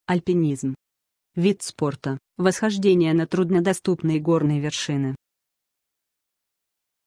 Альпинизм. Вид спорта, восхождение на труднодоступные горные вершины.